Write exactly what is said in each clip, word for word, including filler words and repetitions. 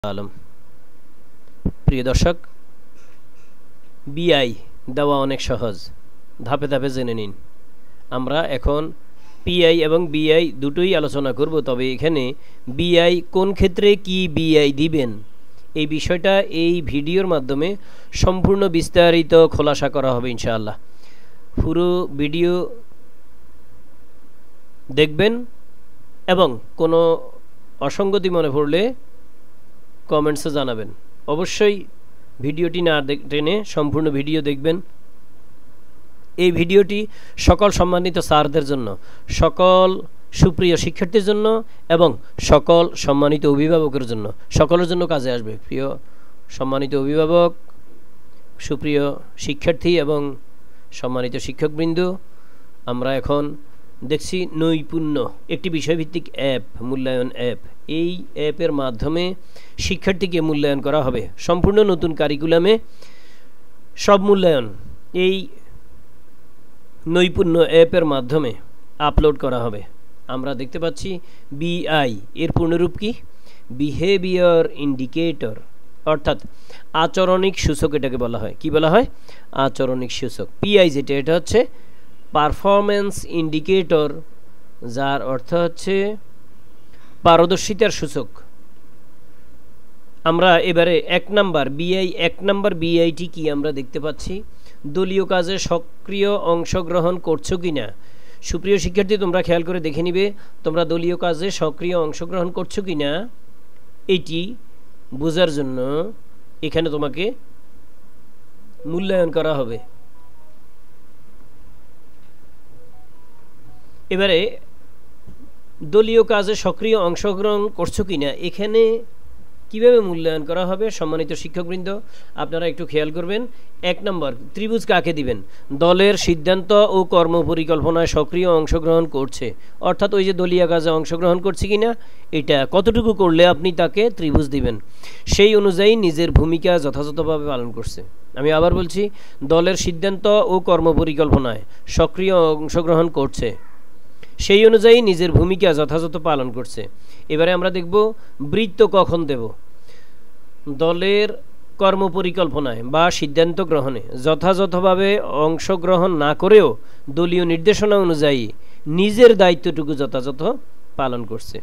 আলম প্রিয় দর্শক, বিআই দেওয়া অনেক সহজ, ধাপে ধাপে জেনে নিন। আমরা এখন পিআই এবং বিআই দুটোই আলোচনা করব, তবে এখানে বিআই কোন ক্ষেত্রে কি বিআই দিবেন এই বিষয়টা এই ভিডিওর মাধ্যমে সম্পূর্ণ বিস্তারিত খোলাসা করা হবে ইনশাআল্লাহ। পুরো ভিডিও দেখবেন এবং কোনো অসঙ্গতি মনে পড়লে কমেন্টসে জানাবেন। অবশ্যই ভিডিওটি না টেনে সম্পূর্ণ ভিডিও দেখবেন। এই ভিডিওটি সকল সম্মানিত স্যারদের জন্য, সকল সুপ্রিয় শিক্ষার্থীর জন্য এবং সকল সম্মানিত অভিভাবকের জন্য, সকলের জন্য কাজে আসবে। প্রিয় সম্মানিত অভিভাবক, সুপ্রিয় শিক্ষার্থী এবং সম্মানিত শিক্ষকবৃন্দ, আমরা এখন দেখছি নৈপুণ্য, একটি বিষয়ভিত্তিক অ্যাপ, মূল্যায়ন অ্যাপ। এই অ্যাপের মাধ্যমে শিক্ষার্থীকে মূল্যায়ন করা হবে। সম্পূর্ণ নতুন কারিকুলামে সব মূল্যায়ন এই নৈপুণ্য অ্যাপের মাধ্যমে আপলোড করা হবে। আমরা দেখতে পাচ্ছি বিআই এর পূর্ণরূপ কি? বিহেভিয়ার ইন্ডিকেটর, অর্থাৎ আচরণিক সূচক এটাকে বলা হয়। কি বলা হয়? আচরণিক সূচক। পিআই যেটা, এটা হচ্ছে পারফরম্যান্স ইন্ডিকেটর, যার অর্থ হচ্ছে পারদর্শিতার সূচক। আমরা এবারে এক নাম্বার বিআই এক নাম্বার বিআইটি কি আমরা দেখতে পাচ্ছি, দলীয় কাজে সক্রিয় অংশগ্রহণ করছো কি না। সুপ্রিয় শিক্ষার্থী, তোমরা খেয়াল করে দেখে নিবে তোমরা দলীয় কাজে সক্রিয় অংশগ্রহণ করছো কি না। এটি বোঝার জন্য এখানে তোমাকে মূল্যায়ন করা হবে। এবারে দলীয় কাজে সক্রিয় অংশগ্রহণ করছো কি না, এখানে কীভাবে মূল্যায়ন করা হবে সম্মানিত শিক্ষকবৃন্দ, আপনারা একটু খেয়াল করবেন। এক নম্বর, ত্রিভুজ কাকে দিবেন? দলের সিদ্ধান্ত ও কর্মপরিকল্পনায় সক্রিয় অংশগ্রহণ করছে, অর্থাৎ ওই যে দলীয় কাজে অংশগ্রহণ করছে কি না, এটা কতটুকু করলে আপনি তাকে ত্রিভুজ দিবেন। সেই অনুযায়ী নিজের ভূমিকা যথাযথভাবে পালন করছে। আমি আবার বলছি, দলের সিদ্ধান্ত ও কর্মপরিকল্পনায় সক্রিয় অংশগ্রহণ করছে, সেই অনুযায়ী নিজের ভূমিকা যথাযথ পালন করছে। এবারে আমরা দেখব বৃত্ত কখন দেব। দলের কর্মপরিকল্পনায় বা সিদ্ধান্ত গ্রহণে যথাযথভাবে অংশগ্রহণ না করেও দলীয় নির্দেশনা অনুযায়ী নিজের দায়িত্বটুকু যথাযথ পালন করছে।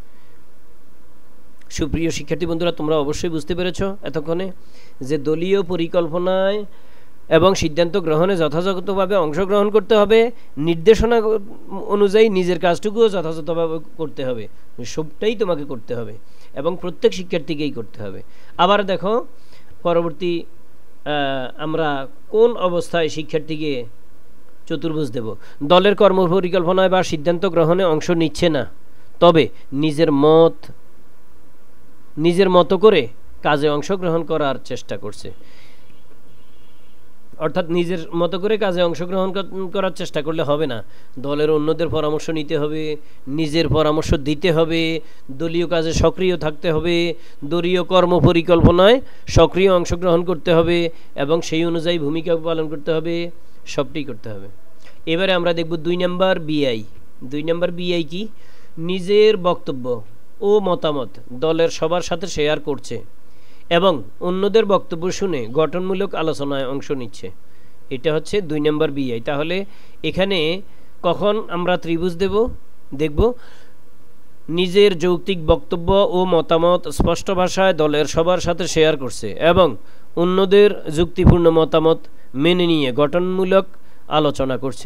সুপ্রিয় শিক্ষার্থী বন্ধুরা, তোমরা অবশ্যই বুঝতে পেরেছ এতক্ষণে যে দলীয় পরিকল্পনায় এবং সিদ্ধান্ত গ্রহণে যথাযথভাবে অংশগ্রহণ করতে হবে, নির্দেশনা অনুযায়ী নিজের কাজটুকুও যথাযথভাবে করতে হবে। সবটাই তোমাকে করতে হবে এবং প্রত্যেক শিক্ষার্থীকেই করতে হবে। আবার দেখো পরবর্তী আমরা কোন অবস্থায় শিক্ষার্থীকে চতুর্ভুজ দেব। দলের কর্মপরিকল্পনায় বা সিদ্ধান্ত গ্রহণে অংশ নিচ্ছে না, তবে নিজের মত নিজের মতো করে কাজে অংশগ্রহণ করার চেষ্টা করছে। অর্থাৎ নিজের মতো করে কাজে অংশগ্রহণ করার চেষ্টা করলে হবে না, দলের অন্যদের পরামর্শ নিতে হবে, নিজের পরামর্শ দিতে হবে, দলীয় কাজে সক্রিয় থাকতে হবে, দলীয় কর্মপরিকল্পনায় সক্রিয় অংশগ্রহণ করতে হবে এবং সেই অনুযায়ী ভূমিকা পালন করতে হবে, সবটাই করতে হবে। এবারে আমরা দেখব দুই নম্বর বিআই। দুই নম্বর বিআই কি? নিজের বক্তব্য ও মতামত দলের সবার সাথে শেয়ার করছে এবং অন্যদের বক্তব্য শুনে গঠনমূলক আলোচনায় অংশ নিচ্ছে। এটা হচ্ছে দুই নম্বর বিআই। তাহলে এখানে কখন আমরা ত্রিভুজ দেব? দেখব নিজের যৌক্তিক বক্তব্য ও মতামত স্পষ্ট ভাষায় দলের সবার সাথে শেয়ার করছে এবং অন্যদের যুক্তিপূর্ণ মতামত মেনে নিয়ে গঠনমূলক আলোচনা করছে।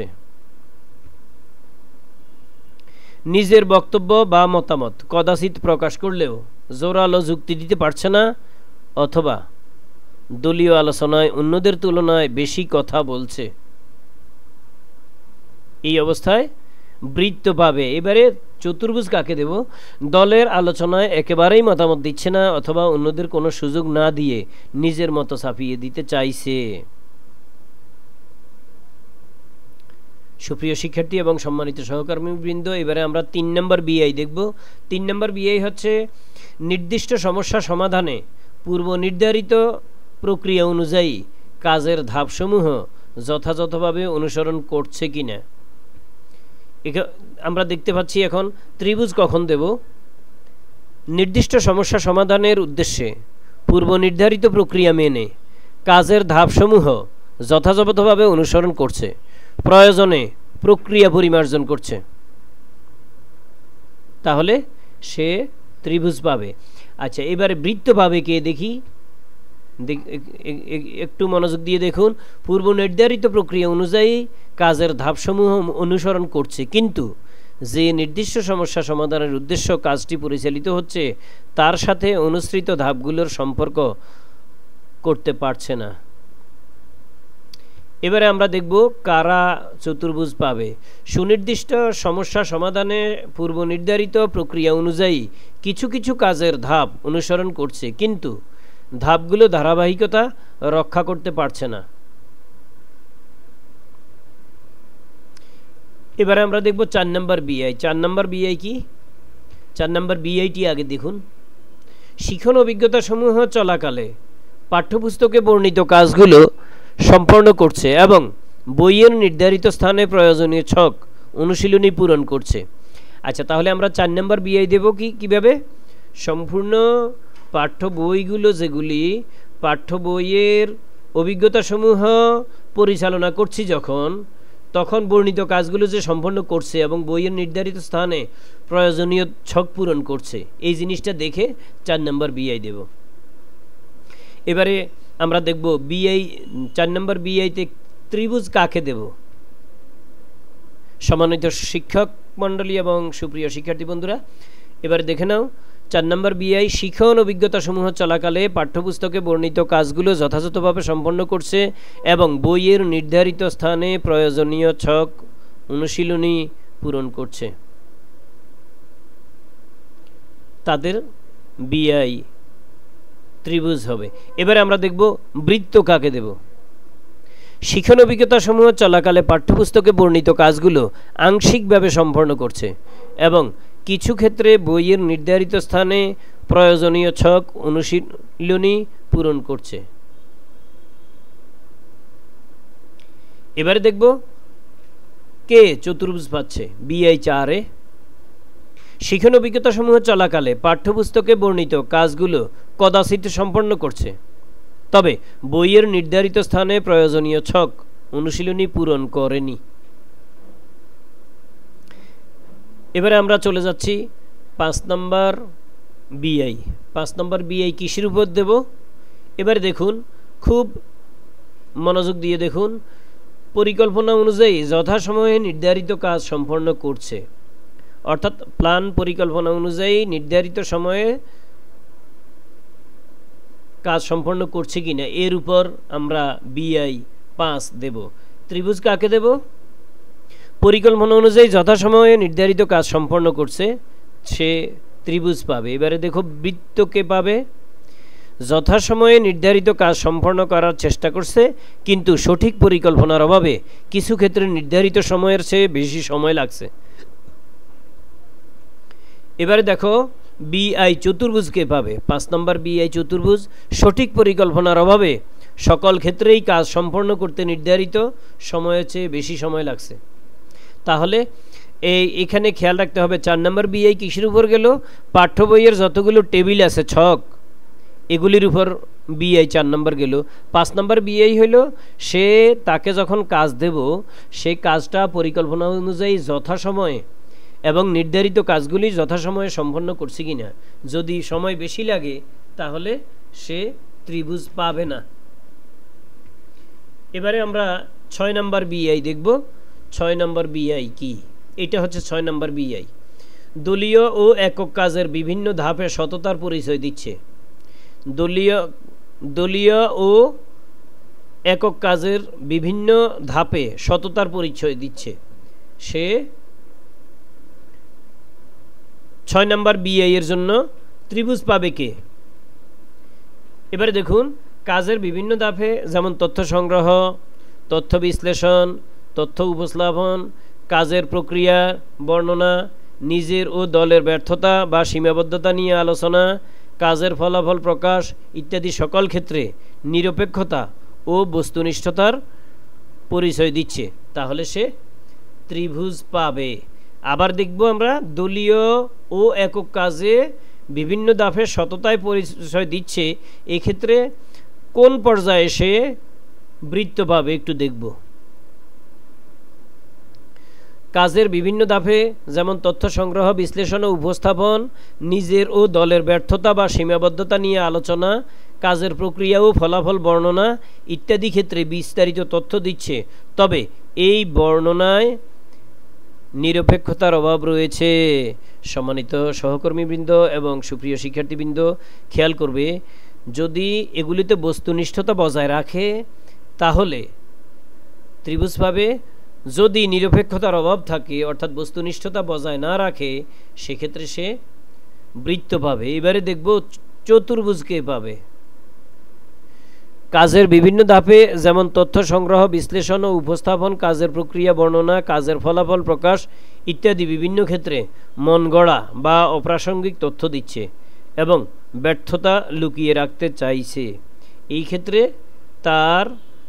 নিজের বক্তব্য বা মতামত কদাচিৎ প্রকাশ করলেও জোরালো যুক্তি দিতে পারছে না অথবা দলীয় আলোচনায় অন্যদের তুলনায় বেশি কথা বলছে। এই অবস্থায় বৃত্ত পাবে। এবারে চতুর্ভুজ কাকে দেব? দলের আলোচনায় একেবারেই মতামত দিচ্ছে না অথবা অন্যদের কোনো সুযোগ না দিয়ে নিজের মতো ছাপিয়ে দিতে চাইছে। সুপ্রিয় শিক্ষার্থী এবং সম্মানিত সহকর্মীবৃন্দ, এবারে আমরা তিন নম্বর বিআই দেখব। তিন নম্বর বিআই হচ্ছে নির্দিষ্ট সমস্যা সমাধানে পূর্ব নির্ধারিত প্রক্রিয়া অনুযায়ী কাজের ধাপসমূহ যথাযথভাবে অনুসরণ করছে কিনা। আমরা দেখতে পাচ্ছি এখন ত্রিভুজ কখন দেব। নির্দিষ্ট সমস্যা সমাধানের উদ্দেশ্যে পূর্ব নির্ধারিত প্রক্রিয়া মেনে কাজের ধাপসমূহ যথাযথভাবে অনুসরণ করছে, প্রয়োজনে প্রক্রিয়া পরিমার্জন করছে, তাহলে সে ত্রিভুজ পাবে। আচ্ছা, এবারে বৃত্ত পাবে কে দেখি, একটু মনোযোগ দিয়ে দেখুন। পূর্ব নির্ধারিত প্রক্রিয়া অনুযায়ী কাজের ধাপসমূহ অনুসরণ করছে, কিন্তু যে নির্দিষ্ট সমস্যা সমাধানের উদ্দেশ্য কাজটি পরিচালিত হচ্ছে তার সাথে অনুসৃত ধাপগুলোর সম্পর্ক করতে পারছে না। এবারে আমরা দেখব কারা চতুর্ভুজ পাবে। সুনির্দিষ্ট সমস্যা সমাধানে পূর্ব নির্ধারিত প্রক্রিয়া অনুযায়ী কিছু কিছু কাজের ধাপ অনুসরণ করছে, কিন্তু ধাপগুলো ধারাবাহিকতা রক্ষা করতে পারছে না। এবারে আমরা দেখব চার নম্বর বিআই। চার নম্বর বিআই কি? চার নম্বর বিআইটি আগে দেখুন। শিখন অভিজ্ঞতা সমূহ চলাকালে পাঠ্যপুস্তকে বর্ণিত কাজগুলো সম্পন্ন করছে এবং বইয়ের নির্ধারিত স্থানে প্রয়োজনীয় ছক অনুশীলনী পূরণ করছে। আচ্ছা, তাহলে আমরা চার নম্বর বিআই দেব কি কিভাবে? সম্পূর্ণ পাঠ্য বইগুলো যেগুলি পাঠ্য বইয়ের অভিজ্ঞতাসমূহ পরিচালনা করছি যখন, তখন বর্ণিত কাজগুলো যে সম্পন্ন করছে এবং বইয়ের নির্ধারিত স্থানে প্রয়োজনীয় ছক পূরণ করছে, এই জিনিসটা দেখে চার নম্বর বিআই দেব। এবারে আমরা দেখব বিআই চার নম্বর বিআইতে ত্রিভুজ কাকে দেব। সম্মানিত শিক্ষক মণ্ডলী এবং সুপ্রিয় শিক্ষার্থী বন্ধুরা, এবারে দেখে নাও চার নম্বর বিআই শিখন অভিজ্ঞতা সমূহ চলাকালে পাঠ্যপুস্তকে বর্ণিত কাজগুলো যথাযথভাবে সম্পন্ন করছে এবং বইয়ের নির্ধারিত স্থানে প্রয়োজনীয় ছক অনুশীলনী পূরণ করছে, তাদের বিআই ত্রিভুজ হবে। এবারে আমরা দেখব বৃত্ত কাকে দেব। শিখন অভিজ্ঞতা সমূহ চলাকালে পাঠ্যপুস্তকে বর্ণিত কাজগুলো আংশিকভাবে সম্পন্ন করছে এবং কিছু ক্ষেত্রে বইয়ের নির্ধারিত স্থানে প্রয়োজনীয় ছক অনুশীলনী পূরণ করছে। এবারে দেখব কে চতুর্ভুজ পাচ্ছে। বিআই চারে শিখন অভিজ্ঞতা সমূহ চলাকালে পাঠ্যপুস্তকে বর্ণিত কাজগুলো কদাচিৎ সম্পন্ন করছে, তবে বইয়ের নির্ধারিত স্থানে প্রয়োজনীয় ছক অনুশীলনী পূরণ করেনি। এবারে আমরা চলে যাচ্ছি পাঁচ নম্বর বিআই। পাঁচ নম্বর বিআই কিসের উপর দেব? এবারে দেখুন, খুব মনোযোগ দিয়ে দেখুন। পরিকল্পনা অনুযায়ী যথাসময়ে নির্ধারিত কাজ সম্পন্ন করছে, অর্থাৎ প্ল্যান পরিকল্পনা অনুযায়ী নির্ধারিত সময়ে কাজ সম্পন্ন করছে কিনা এর উপর আমরা বিআই পাঁচ দেব। ত্রিভুজ কাকে দেব? পরিকল্পনা অনুযায়ী যথাসময়ে নির্ধারিত কাজ সম্পন্ন করছে, সে ত্রিভুজ পাবে। এবারে দেখো বৃত্ত কে পাবে? যথাসময়ে নির্ধারিত কাজ সম্পন্ন করার চেষ্টা করছে, কিন্তু সঠিক পরিকল্পনার অভাবে কিছু ক্ষেত্রে নির্ধারিত সময়ের চেয়ে বেশি সময় লাগছে। এবারে দেখো বিআই চতুর্ভুজ কে পাবে? পাঁচ নম্বর বিআই চতুর্ভুজ সঠিক পরিকল্পনার অভাবে সকল ক্ষেত্রেই কাজ সম্পন্ন করতে নির্ধারিত সময়ের চেয়ে বেশি সময় লাগছে। তাহলে এই এখানে খেয়াল রাখতে হবে চার নম্বর বিআই কিসের উপর গেল? পাঠ্য বইয়ের যতগুলো টেবিল আছে ছক, এগুলির উপর বিআই চার নম্বর গেল। পাঁচ নম্বর বিআই হইল সে তাকে যখন কাজ দেব সেই কাজটা পরিকল্পনা অনুযায়ী যথাসময়ে এবং নির্ধারিত কাজগুলি যথাসময়ে সম্পন্ন করছে কিনা। যদি সময় বেশি লাগে তাহলে সে ত্রিভুজ পাবে না। এবারে আমরা ছয় নম্বর বিআই দেখব। ছয় নম্বর বিআই কি? এটা হচ্ছে ছয় নম্বর বিআই দলীয় ও একক কাজের বিভিন্ন ধাপে সততার পরিচয় দিচ্ছে। দলীয় দলীয় ও একক কাজের বিভিন্ন ধাপে সততার পরিচয় দিচ্ছে, সে ছয় নম্বর বিআই এর জন্য ত্রিভুজ পাবে কে? এবারে দেখুন কাজের বিভিন্ন ধাপে যেমন তথ্য সংগ্রহ, তথ্য বিশ্লেষণ, তথ্য উপস্থাপন, কাজের প্রক্রিয়া বর্ণনা, নিজের ও দলের ব্যর্থতা বা সীমাবদ্ধতা নিয়ে আলোচনা, কাজের ফলাফল প্রকাশ ইত্যাদি সকল ক্ষেত্রে নিরপেক্ষতা ও বস্তুনিষ্ঠতার পরিচয় দিচ্ছে, তাহলে সে ত্রিভুজ পাবে। আবার দেখব আমরা দলীয় ও একক কাজে বিভিন্ন ধাপে সততায় পরিচয় দিচ্ছে, এক্ষেত্রে কোন পর্যায়ে সে বৃত্ত পাবে একটু দেখব। কাজের বিভিন্ন ধাপে যেমন তথ্য সংগ্রহ, বিশ্লেষণ ও উপস্থাপন, নিজের ও দলের ব্যর্থতা বা সীমাবদ্ধতা নিয়ে আলোচনা, কাজের প্রক্রিয়া ও ফলাফল বর্ণনা ইত্যাদি ক্ষেত্রে বিস্তারিত তথ্য দিচ্ছে। তবে এই বর্ণনায় নিরপেক্ষতার অভাব রয়েছে। সম্মানিত সহকর্মীবৃন্দ এবং সুপ্রিয় শিক্ষার্থীবৃন্দ, খেয়াল করবে, যদি এগুলিতে বস্তুনিষ্ঠতা বজায় রাখে তাহলে ত্রিভুজ পাবে। যদি নিরপেক্ষতার অভাব থাকে অর্থাৎ বস্তুনিষ্ঠতা বজায় না রাখে সেক্ষেত্রে সে বৃত্ত পাবে। এবারে দেখব চতুর্ভুজকে পাবে। কাজের বিভিন্ন ধাপে যেমন তথ্য সংগ্রহ, বিশ্লেষণ ও উপস্থাপন, কাজের প্রক্রিয়া বর্ণনা, কাজের ফলাফল প্রকাশ ইত্যাদি বিভিন্ন ক্ষেত্রে মন গড়া বা অপ্রাসঙ্গিক তথ্য দিচ্ছে এবং ব্যর্থতা লুকিয়ে রাখতে চাইছে। এই ক্ষেত্রে তার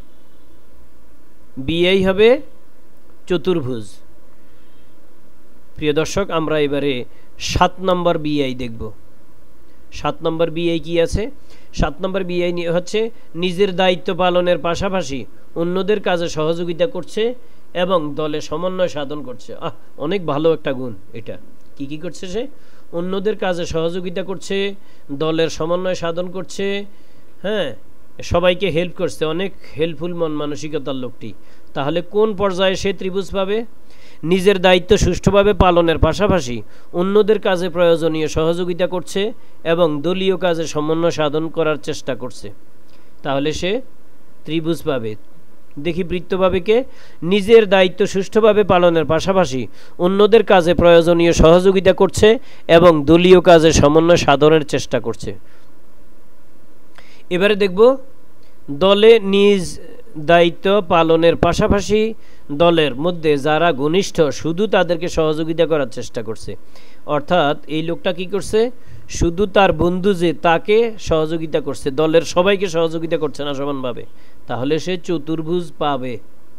বিআই হবে চতুর্ভুজ। প্রিয় দর্শক, আমরা এবারে সাত নম্বর বিআই দেখব। সাত নম্বর বিআই কি আছে? সাত নম্বর বিআই হচ্ছে নিজের দায়িত্ব পালনের পাশাপাশি অন্যদের কাজে সহযোগিতা করছে এবং দলে সমন্বয় সাধন করছে। আহ অনেক ভালো একটা গুণ এটা। কি কি করছে সে? অন্যদের কাজে সহযোগিতা করছে, দলের সমন্বয় সাধন করছে, হ্যাঁ, সবাইকে হেল্প করছে, অনেক হেল্পফুল মন মানসিকতার লোকটি। তাহলে কোন পর্যায়ে সে ত্রিভুজ পাবে? নিজের দায়িত্ব সুষ্ঠুভাবে পালনের পাশাপাশি অন্যদের কাজে প্রয়োজনীয় সহযোগিতা করছে এবং দলীয় কাজে সমন্বয় সাধন করার চেষ্টা করছে। তাহলে সে ত্রিভুজ পাবে। দেখি বৃত্ত পাবে কে? নিজের দায়িত্ব সুষ্ঠুভাবে পালনের পাশাপাশি অন্যদের কাজে প্রয়োজনীয় সহযোগিতা করছে এবং দলীয় কাজে সমন্বয় সাধনের চেষ্টা করছে। এবারে দেখব দলে নিজ দায়িত্ব পালনের পাশাপাশি দলের মধ্যে যারা ঘনিষ্ঠ শুধু তাদেরকে সহযোগিতা করার চেষ্টা করছে। অর্থাৎ এই লোকটা কি করছে? শুধু তার বন্ধু যে তাকে সহযোগিতা করছে, দলের সবাইকে সহযোগিতা করছে না সমানভাবে। তাহলে সে চতুর্ভুজ পাবে।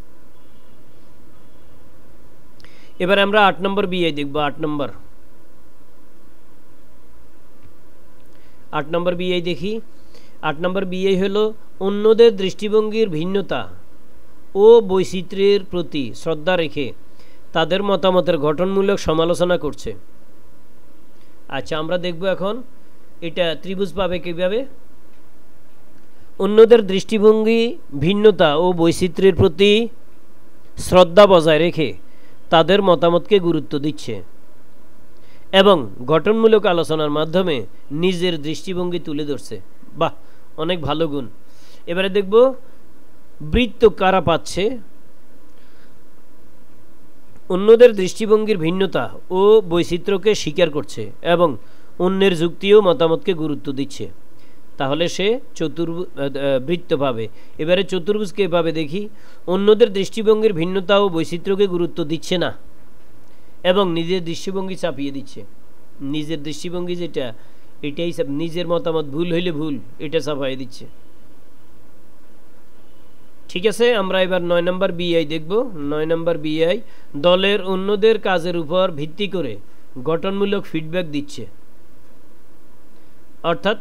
এবার আমরা আট নম্বর বিআই দেখব। আট নম্বর আট নম্বর বিআই দেখি। আট নম্বর বিআই হলো অন্যদের দৃষ্টিভঙ্গির ভিন্নতা ও বৈচিত্র্যের প্রতি শ্রদ্ধা রেখে তাদের মতামতের গঠনমূলক সমালোচনা করছে। আচ্ছা, আমরা দেখব এখন এটা ত্রিভুজ পাবে কিভাবে। অন্যদের দৃষ্টিভঙ্গি, ভিন্নতা ও বৈচিত্র্যের প্রতি শ্রদ্ধা বজায় রেখে তাদের মতামতকে গুরুত্ব দিচ্ছে এবং গঠনমূলক আলোচনার মাধ্যমে নিজের দৃষ্টিভঙ্গি তুলে ধরছে। বাহ, অনেক ভালো গুণ। এবারে দেখব বৃত্ত কারা পাচ্ছে। অন্যদের দৃষ্টিভঙ্গির ভিন্নতা ও বৈচিত্র্যকে স্বীকার করছে এবং অন্যের যুক্তি ও মতামতকে গুরুত্ব দিচ্ছে। তাহলে সে চতুর্ভুজ বৃত্ত পাবে। এবারে চতুর্ভুজকে পাবে দেখি। অন্যদের দৃষ্টিভঙ্গির ভিন্নতা ও বৈচিত্র্যকে গুরুত্ব দিচ্ছে না এবং নিজের দৃষ্টিভঙ্গি চাপিয়ে দিচ্ছে। নিজের দৃষ্টিভঙ্গি যেটা, এটাই নিজের মতামত ভুল হইলে ভুল, এটা চাপাই দিচ্ছে। ঠিক আছে, আমরা এবার নয় নম্বর বিআই দেখব। নয় নম্বর বিআই দলের অন্যদের কাজের উপর ভিত্তি করে গঠনমূলক ফিডব্যাক দিচ্ছে। অর্থাৎ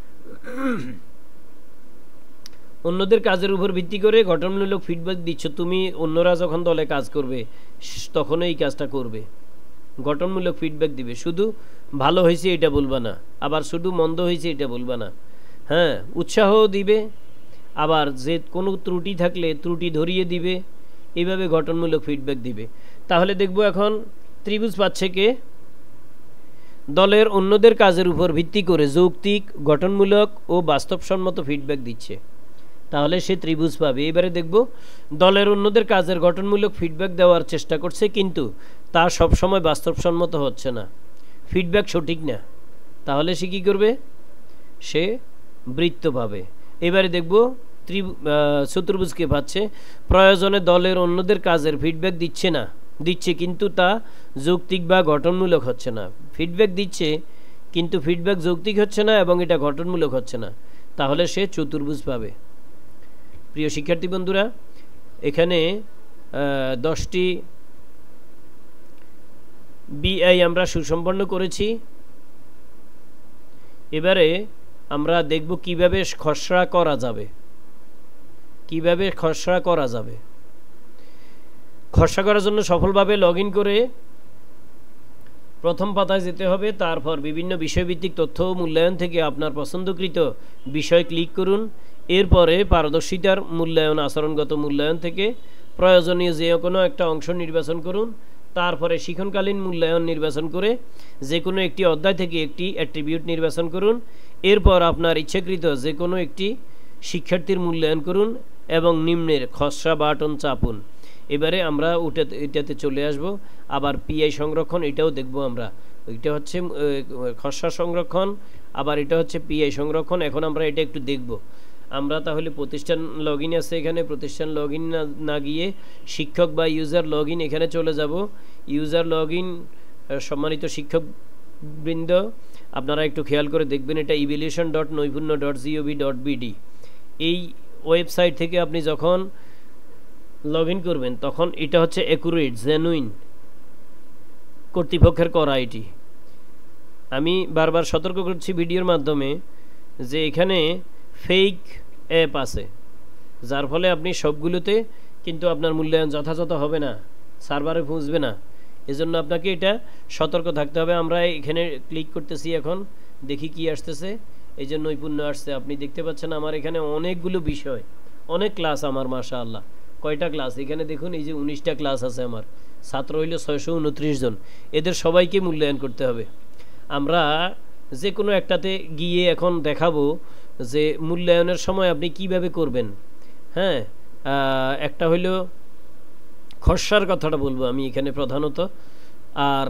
অন্যদের কাজের উপর ভিত্তি করে গঠনমূলক ফিডব্যাক দিচ্ছ। তুমি অন্যরা যখন দলে কাজ করবে তখন এই কাজটা করবে, গঠনমূলক ফিডব্যাক দিবে। শুধু ভালো হয়েছে এটা বলবা না, আবার শুধু মন্দ হয়েছে এটা বলবা না। হ্যাঁ, উৎসাহ দিবে, আবার যে কোনো ত্রুটি থাকলে ত্রুটি ধরিয়ে দিবে। এইভাবে গঠনমূলক ফিডব্যাক দিবে। তাহলে দেখব এখন ত্রিভুজ পাচ্ছে কে? দলের অন্যদের কাজের উপর ভিত্তি করে যৌক্তিক, গঠনমূলক ও বাস্তবসম্মত ফিডব্যাক দিচ্ছে। তাহলে সে ত্রিভুজ পাবে। এবারে দেখব দলের অন্যদের কাজের গঠনমূলক ফিডব্যাক দেওয়ার চেষ্টা করছে কিন্তু তা সবসময় বাস্তবসম্মত হচ্ছে না, ফিডব্যাক সঠিক না। তাহলে সে কী করবে? সে বৃত্ত পাবে। এবারে দেখব ত্রিভু চতুর্ভুজকে পাচ্ছে। প্রয়োজনে দলের অন্যদের কাজের ফিডব্যাক দিচ্ছে না দিচ্ছে কিন্তু তা যৌক্তিক বা গঠনমূলক হচ্ছে না। ফিডব্যাক দিচ্ছে কিন্তু ফিডব্যাক যৌক্তিক হচ্ছে না এবং এটা গঠনমূলক হচ্ছে না। তাহলে সে চতুর্ভুজ পাবে। প্রিয় শিক্ষার্থী বন্ধুরা, এখানে দশটি বিআই আমরা সুসম্পন্ন করেছি। এবারে আমরা দেখব কিভাবে খসড়া করা যাবে কিভাবে খসড়া করা যাবে খসড়া করার জন্য সফলভাবে লগ ইন করে প্রথম পাতায় যেতে হবে। তারপর বিভিন্ন বিষয়ভিত্তিক তথ্য মূল্যায়ন থেকে আপনার পছন্দকৃত বিষয় ক্লিক করুন। এরপরে পারদর্শিতার মূল্যায়ন আচরণগত মূল্যায়ন থেকে প্রয়োজনীয় যে কোনো একটা অংশ নির্বাচন করুন। তারপরে শিক্ষণকালীন মূল্যায়ন নির্বাচন করে যে কোনো একটি অধ্যায় থেকে একটি অ্যাট্রিবিউট নির্বাচন করুন। এরপর আপনার ইচ্ছাকৃত যে কোনো একটি শিক্ষার্থীর মূল্যায়ন করুন এবং নিম্নের খসড়া বাটন চাপুন। এবারে আমরা ওটা এটাতে চলে আসব। আবার পিআই সংরক্ষণ, এটাও দেখব আমরা। এটা হচ্ছে খসড়া সংরক্ষণ, আবার এটা হচ্ছে পিআই সংরক্ষণ। এখন আমরা এটা একটু দেখব। আমরা তাহলে প্রতিষ্ঠান লগ ইন আছে, এখানে প্রতিষ্ঠান লগ ইন না গিয়ে শিক্ষক বা ইউজার লগ ইন এখানে চলে যাব। ইউজার লগ ইন, সম্মানিত শিক্ষকবৃন্দ আপনারা একটু খেয়াল করে দেখবেন, এটা evaluation dot Noipunno dot G O V dot BD. এই ওয়েবসাইট থেকে আপনি যখন লগ ইন করবেন তখন এটা হচ্ছে অ্যাকুরেট জেনুইন কর্তৃপক্ষের করা। এটি আমি বারবার সতর্ক করছি ভিডিওর মাধ্যমে যে এখানে ফেক অ্যাপ আছে, যার ফলে আপনি সবগুলোতে কিন্তু আপনার মূল্যায়ন যথাযথ হবে না, সার্ভারে পৌঁছবে না। এজন্য আপনাকে এটা সতর্ক থাকতে হবে। আমরা এখানে ক্লিক করতেছি, এখন দেখি কি আসতেছে। এই যে নৈপুণ্য আসছে, আপনি দেখতে পাচ্ছেন আমার এখানে অনেকগুলো বিষয়, অনেক ক্লাস আমার, মাশাআল্লাহ। কয়টা ক্লাস এখানে দেখুন, এই যে উনিশটা ক্লাস আছে আমার, ছাত্র হইল ছয়শো উনত্রিশ জন। এদের সবাইকে মূল্যায়ন করতে হবে। আমরা যে কোনো একটাতে গিয়ে এখন দেখাবো যে মূল্যায়নের সময় আপনি কিভাবে করবেন। হ্যাঁ, একটা হইল খসড়ার কথাটা বলবো আমি এখানে প্রধানত, আর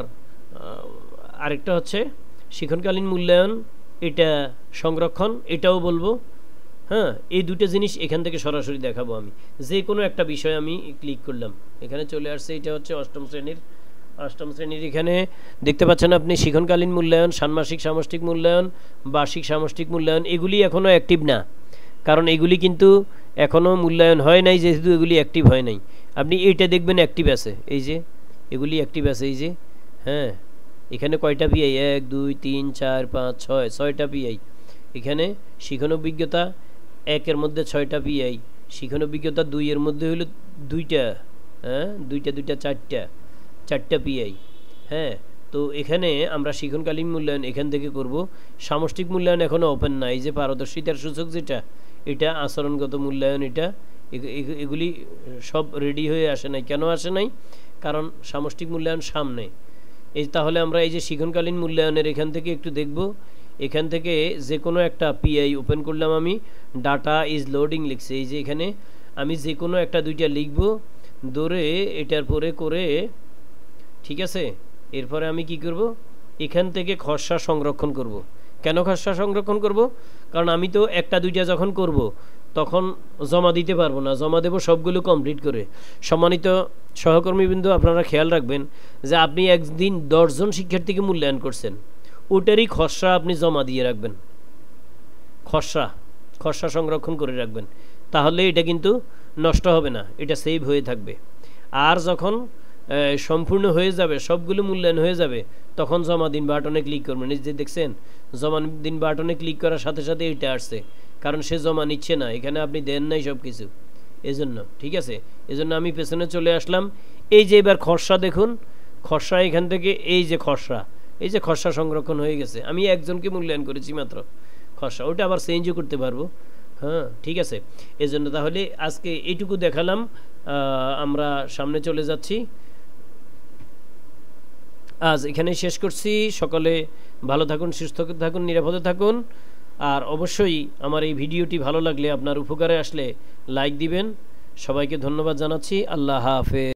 আরেকটা হচ্ছে শিক্ষণকালীন মূল্যায়ন, এটা সংরক্ষণ, এটাও বলবো। হ্যাঁ, এই দুটো জিনিস এখান থেকে সরাসরি দেখাবো আমি। যে কোনো একটা বিষয় আমি ক্লিক করলাম, এখানে চলে আসছে। এটা হচ্ছে অষ্টম শ্রেণীর অষ্টম শ্রেণীর এখানে দেখতে পাচ্ছেন আপনি শিক্ষণকালীন মূল্যায়ন, ষান্মাসিক সামষ্টিক মূল্যায়ন, বার্ষিক সামষ্টিক মূল্যায়ন, এগুলি এখনও অ্যাক্টিভ না, কারণ এগুলি কিন্তু এখনও মূল্যায়ন হয় নাই, যেহেতু এগুলি অ্যাক্টিভ হয় নাই। আপনি এইটা দেখবেন অ্যাক্টিভ আছে, এই যে এগুলি অ্যাক্টিভ আছে, এই যে। হ্যাঁ, এখানে কয়টা পিআই? এক দুই তিন চার পাঁচ ছয়, ছয়টা পিআই। এখানে শিখন অভিজ্ঞতা একের মধ্যে ছয়টা পিআই, শিখন অভিজ্ঞতা দুইয়ের মধ্যে হইল দুইটা, হ্যাঁ দুইটা দুইটা চারটা চারটা পিআই। হ্যাঁ, তো এখানে আমরা শিক্ষণকালীন মূল্যায়ন এখান থেকে করব। সামষ্টিক মূল্যায়ন এখনও ওপেন নাই। এই যে পারদর্শিতার সূচক যেটা, এটা আচরণগত মূল্যায়ন, এটা এগুলি সব রেডি হয়ে আসে নাই। কেন আসে নাই? কারণ সামষ্টিক মূল্যায়ন সামনে। এই তাহলে আমরা এই যে শিক্ষণকালীন মূল্যায়নের এখান থেকে একটু দেখব। এখান থেকে যে কোনো একটা পিআই ওপেন করলাম আমি, ডাটা ইজ লোডিং লিখছে। এই যে এখানে আমি যে কোনো একটা দুইটা লিখব, ধরে এটার পরে করে, ঠিক আছে। এরপরে আমি কি করব, এখান থেকে খসড়া সংরক্ষণ করব। কেন খসড়া সংরক্ষণ করব? কারণ আমি তো একটা দুইটা যখন করব তখন জমা দিতে পারবো না, জমা দেব সবগুলো কমপ্লিট করে। সম্মানিত সহকর্মীবৃন্দ আপনারা খেয়াল রাখবেন যে আপনি একদিন দশজন শিক্ষার্থীকে মূল্যায়ন করছেন, ওটারই খসড়া আপনি জমা দিয়ে রাখবেন, খসড়া খসড়া সংরক্ষণ করে রাখবেন। তাহলে এটা কিন্তু নষ্ট হবে না, এটা সেভ হয়ে থাকবে। আর যখন সম্পূর্ণ হয়ে যাবে, সবগুলো মূল্যায়ন হয়ে যাবে, তখন জমা দিন বাটনে ক্লিক করবেন। এই যে দেখছেন, জমা দিন বাটনে ক্লিক করার সাথে সাথে এটা আসছে, কারণ সে জমা নিচ্ছে না, এখানে আপনি দেন নাই সব কিছু, এজন্য। ঠিক আছে, এজন্য আমি পেছনে চলে আসলাম। এই যে এবার খসড়া দেখুন, খসড়া এখান থেকে এই যে খসড়া, এই যে খসড়া সংরক্ষণ হয়ে গেছে। আমি একজনকে মূল্যায়ন করেছি মাত্র, খসড়া ওটা আবার চেঞ্জও করতে পারবো। হ্যাঁ, ঠিক আছে। এজন্য তাহলে আজকে এইটুকু দেখালাম, আমরা সামনে চলে যাচ্ছি। আজ এখানেই শেষ করছি। সকলে ভালো থাকুন, সুস্থ থাকুন, নিরাপদে থাকুন। আর অবশ্যই আমার এই ভিডিওটি ভালো লাগলে, আপনার উপকারে আসলে লাইক দিবেন। সবাইকে ধন্যবাদ জানাচ্ছি। আল্লাহ হাফেজ।